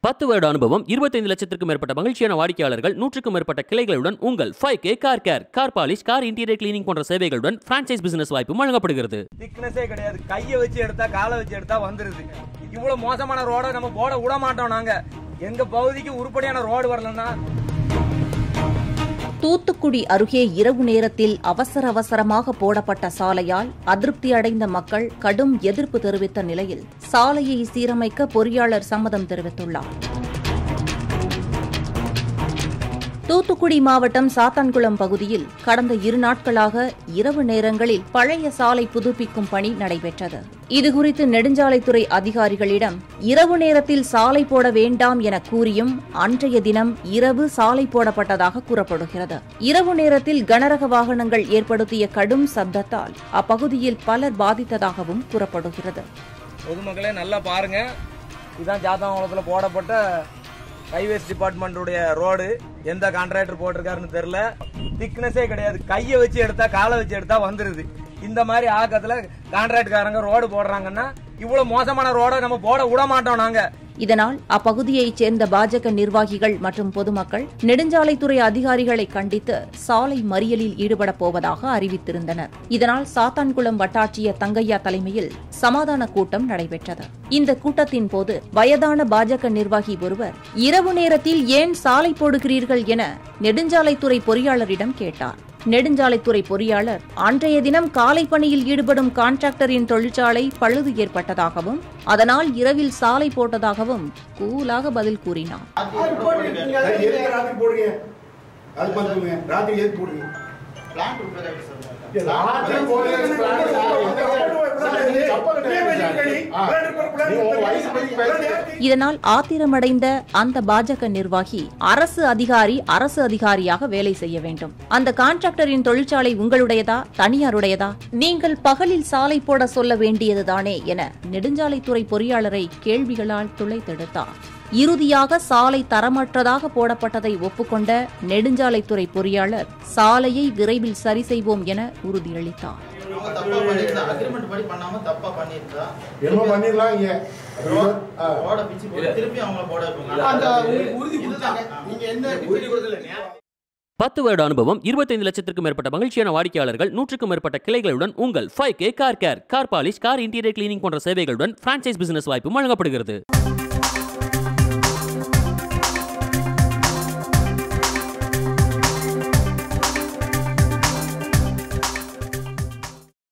10 வருட அனுபவம் 25 லட்சத்திற்கும் மேற்பட்ட மகிழ்ச்சியான வாடிக்கையாளர்கள் 100க்கும் மேற்பட்ட கிளைகளுடன் உங்கள் 5K car care car polish car interior cleaning போன்ற சேவைகளுடன் பிரான்சைஸ் பிசினஸ் வாய்ப்பு வழங்கப்படுகிறது. திக்னஸே கிடையாது, கையை வச்சு எடுத்தா காலை வச்சு எடுத்தா வந்துருது. இவ்வளவு மோசமான ரோட நம்ம போட விட மாட்டோம். நாங்க எங்க பகுதிக்கு உருப்படியான ரோடு வரலன்னா. தூத்துக்குடி அருகே இரவு நேரத்தில் அவசரமாக போடப்பட்ட சாலையால் அதிருப்தி அடைந்த மக்கள் கடும் எதிர்ப்பு தெரிவித்த நிலையில் சாலையை சீரமைக்க பொறியாளர் சம்மதம் தெரிவித்துள்ளார். தூத்துக்குடி மாவட்டம் சாத்தான்குளம் பகுதியில் கடந்த 2 நாட்களாக இரவு நேரங்களில் பழைய சாலை புதுப்பிக்கும் பணி நடைபெற்றது. இதுகுறித்து நெடுஞ்சாலைத்துறை அதிகாரிகளிடம் இரவு நேரத்தில் சாலை போட வேண்டாம் என கூறியும் அன்றைய தினம் இரவு சாலை போடப்பட்டதாக கூறப்படுகிறது. இரவு நேரத்தில் கனரக வாகனங்கள் ஏற்படுத்திய கடும் சப்தத்தால் அப்பகுதியில் பலர் பாதித்ததாகவும் கூறப்படுகிறது. பொதுமக்களே நல்லா பாருங்க, இதுதான் சாத்தான்குளத்தில் போடப்பட்ட ஹைவேஸ் டிபார்ட்மெண்ட்டுடைய ரோடு. எந்த கான்ட்ராக்டர் போட்டிருக்காருன்னு தெரியல. திக்னஸே கிடையாது, கையை வச்சு எடுத்தா காலை வச்சு எடுத்தா வந்துருது. இந்த மாதிரி ஆக்கத்துல கான்ட்ராக்ட்காரங்க ரோடு போடுறாங்கன்னா இவ்வளவு மோசமான ரோட நம்ம போட விட மாட்டோம் நாங்க. இதனால் அப்பகுதியைச் சேர்ந்த பாஜக நிர்வாகிகள் மற்றும் பொதுமக்கள் நெடுஞ்சாலைத்துறை அதிகாரிகளை கண்டித்து சாலை மறியலில் ஈடுபடப் போவதாக அறிவித்திருந்தனர். இதனால் சாத்தான்குளம் வட்டாட்சியர் தங்கையா தலைமையில் சமாதான கூட்டம் நடைபெற்றது. இந்த கூட்டத்தின் போது வயதான பாஜக நிர்வாகி ஒருவர் இரவு நேரத்தில் ஏன் சாலை போடுகிறீர்கள் என நெடுஞ்சாலைத்துறை பொறியாளரிடம் கேட்டார். நெடுஞ்சாலைத்துறை பொறியாளர் அன்றைய தினம் காலை பணியில் ஈடுபடும் கான்ட்ராக்டரின் தொழிற்சாலை பழுது ஏற்பட்டதாகவும் அதனால் இரவில் சாலை போட்டதாகவும் கூலாக பதில் கூறினார். இதனால் ஆத்திரமடைந்த அந்த பாஜக நிர்வாகி அரசு அதிகாரியாக வேலை செய்ய வேண்டும். அந்த கான்ட்ராக்டரின் தொழிற்சாலை உங்களுடையதா தனியாருடையதா? நீங்கள் பகலில் சாலை போட சொல்ல வேண்டியதுதானே என நெடுஞ்சாலைத்துறை பொறியாளரை கேள்விகளால் துளைத்தெடுத்தார். இறுதியாக சாலை தரமற்றதாக போடப்பட்டதை ஒப்புக்கொண்ட நெடுஞ்சாலைத்துறை பொறியாளர் சாலையை விரைவில் சரி செய்வோம் என உறுதியளித்தார். பத்து வருட அனுபவம் 25 லட்சத்திற்கும் மேற்பட்ட மகிழ்ச்சியான வாடிக்கையாளர்கள் 100க்கும் மேற்பட்ட கிளைகளுடன் உங்கள் 5K car care car polish car interior cleaning போன்ற சேவைகளுடன் பிரான்சைஸ் பிசினஸ் வாய்ப்பு வழங்கப்படுகிறது.